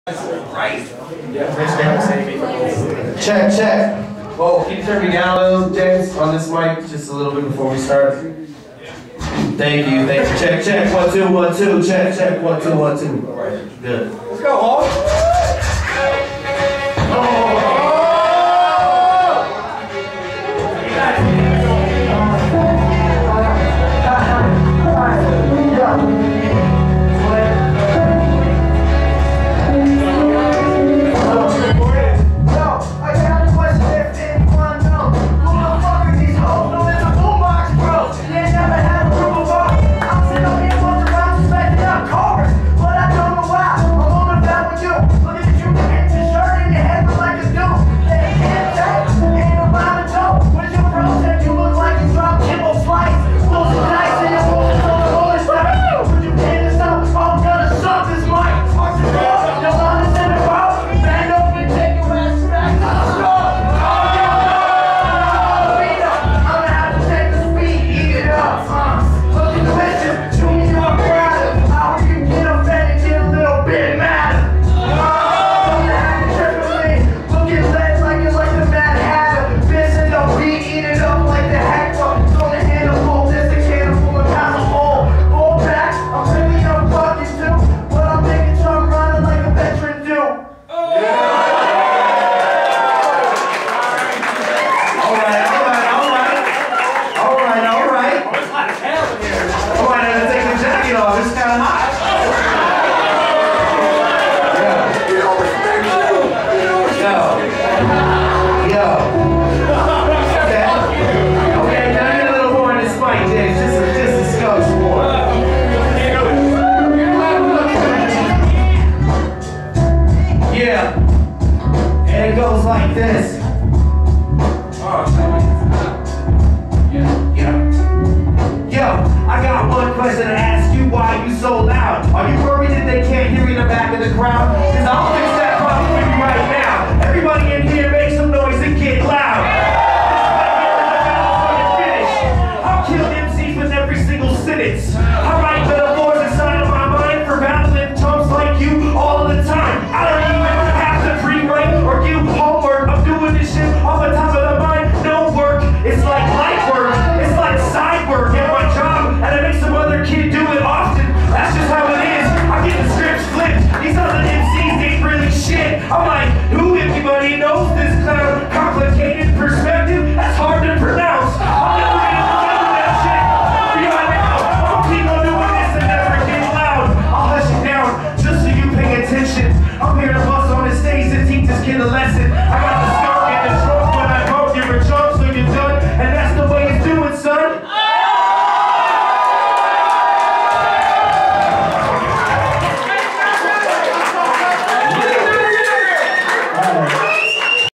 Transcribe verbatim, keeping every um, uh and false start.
Right. Check, check. Oh, can you turn me down a little, James, on this mic, just a little bit before we start? Thank you, thank you. Check, check, one, two, one, two, check, check, one, two, one, two. All right, good. Let's go, Hawk. Like this. Yo, I got one question to ask you. Why are you so loud? Are you worried that they can't hear you in the back of the crowd? Cause I'll fix that problem for you right now. Everybody in here make some noise and get loud. I'll kill M Cs with every single sentence. I write metaphors inside of my mind for battling chumps like you all of the time. I don't even have to pre-write or give homework. I'm doing this shit off the top of the mind. No work. It's like light work. It's like side work at my job, and I make some other kid do it often. That's just how it is. I get the scripts flipped. These other M Cs ain't really shit. I'm like, who